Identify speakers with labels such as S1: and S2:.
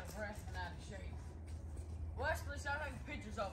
S1: out of breath and out of shape. Wesley, start taking pictures of